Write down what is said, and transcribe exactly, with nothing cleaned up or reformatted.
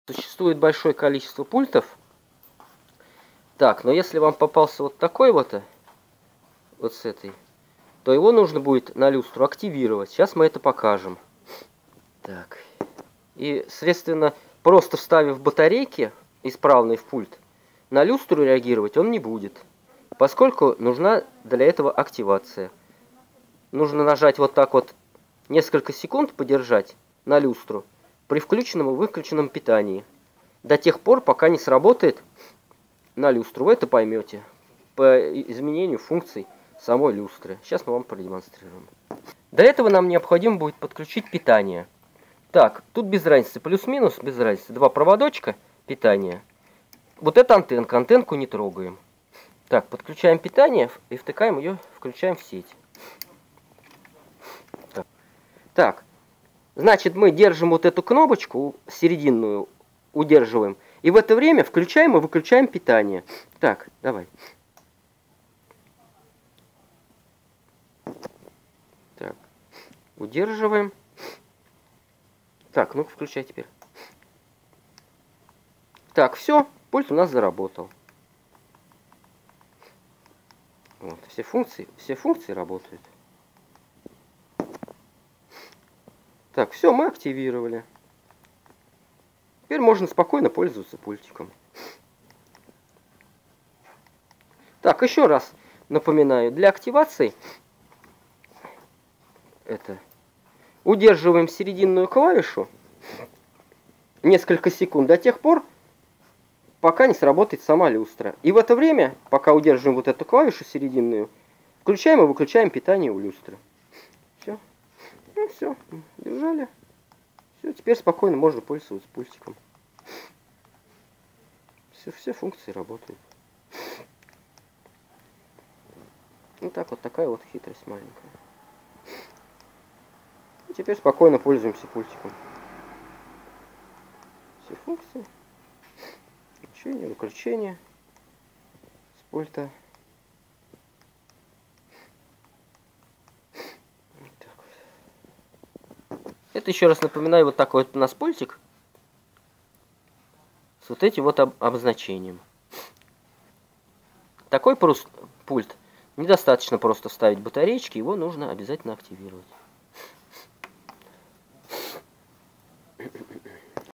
Существует большое количество пультов. Так, но если вам попался вот такой вот, вот с этой, то его нужно будет на люстру активировать. Сейчас мы это покажем. Так. И, следственно, просто вставив батарейки исправный в пульт, на люстру реагировать он не будет, поскольку нужна для этого активация. Нужно нажать вот так вот несколько секунд, подержать на люстру при включенном и выключенном питании. До тех пор, пока не сработает на люстру. Вы это поймете по изменению функций самой люстры. Сейчас мы вам продемонстрируем. Для этого нам необходимо будет подключить питание. Так, тут без разницы, плюс-минус, без разницы. Два проводочка питания. Вот эта антенка, антенку не трогаем. Так, подключаем питание и втыкаем ее, включаем в сеть. Так, так. Значит, мы держим вот эту кнопочку серединную, удерживаем. И в это время включаем и выключаем питание. Так, давай. Так, удерживаем. Так, ну-ка включай теперь. Так, все, пульт у нас заработал. Вот, все функции, все функции работают. Так, все, мы активировали. Теперь можно спокойно пользоваться пультиком. Так, еще раз напоминаю, для активации это удерживаем серединную клавишу несколько секунд до тех пор, пока не сработает сама люстра. И в это время, пока удерживаем вот эту клавишу серединную, включаем и выключаем питание у люстры. Все. Ну все, держали. Все, теперь спокойно можно пользоваться пультиком. Все, все функции работают. Вот так вот, такая вот хитрость маленькая. И теперь спокойно пользуемся пультиком. Все функции. Включение, выключение с пульта. Вот так вот. Это, еще раз напоминаю, вот такой вот у нас пультик с вот этим вот об обозначением. Такой просто пульт недостаточно просто вставить батареечки, его нужно обязательно активировать.